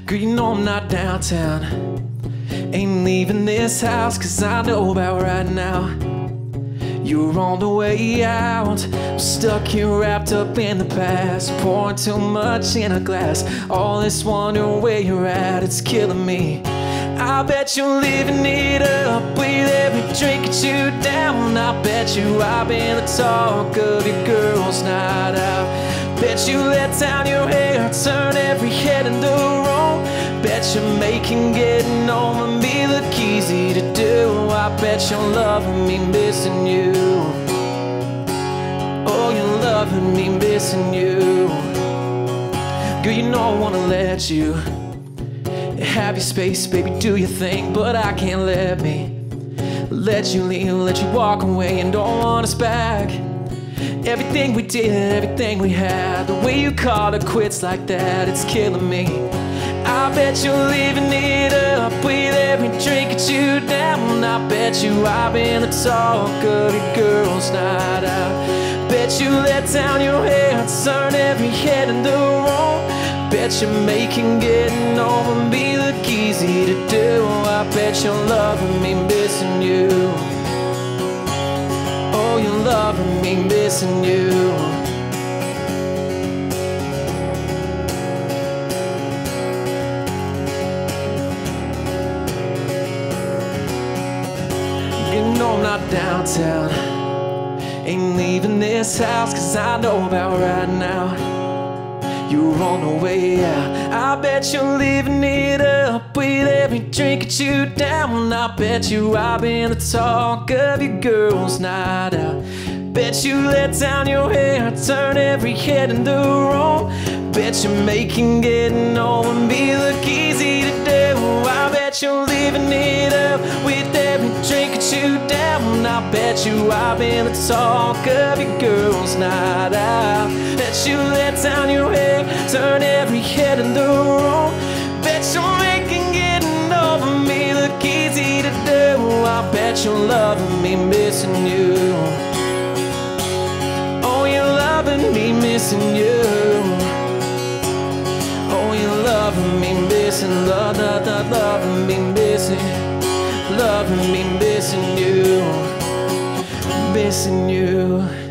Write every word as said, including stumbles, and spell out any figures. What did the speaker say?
Girl, you know I'm not downtown. Ain't leaving this house, cause I know about right now. You're on the way out. I'm stuck here wrapped up in the past, pouring too much in a glass. All this wondering where you're at, it's killing me. I bet you're living it up with every drink that you down. I bet you I've been the talk of your girl's night out. Bet you let down your hair, turn every head in the room. Bet you're making getting over me look easy to do. I bet you're loving me, missing you. Oh, you're loving me, missing you. Girl, you know I wanna let you have your space, baby, do your thing, but I can't let me let you leave, let you walk away and don't want us back. Everything we did, everything we had, the way you called it quits like that, it's killing me. I bet you're living it up with every drink that you down. I bet you I've been the talk of your girl's night out. Bet you let down your hair, turn every head in the room. Bet you're making getting over me look easy to do. I bet you're loving me, missing you. Oh, you're loving me, missing you. You know I'm not downtown. Ain't leaving this house, cause I know about right now. You're on the way out. I bet you're living it up with every drink that you down. I bet you I've been the talk of your girl's night out. Bet you let down your hair, turn every head in the room. Bet you're making getting over me look easy to do. I bet you're living it up with every drink that you down. I bet you I've been the talk of your girl's night out. Bet you let down your hair, turn every head in the room. Bet you're making getting over me look easy to do. I bet you're loving me, missing you. Oh, you're loving me, missing you. Oh, you're loving me, missing, love, love, love, loving me, missing, loving me, missing you, missing you.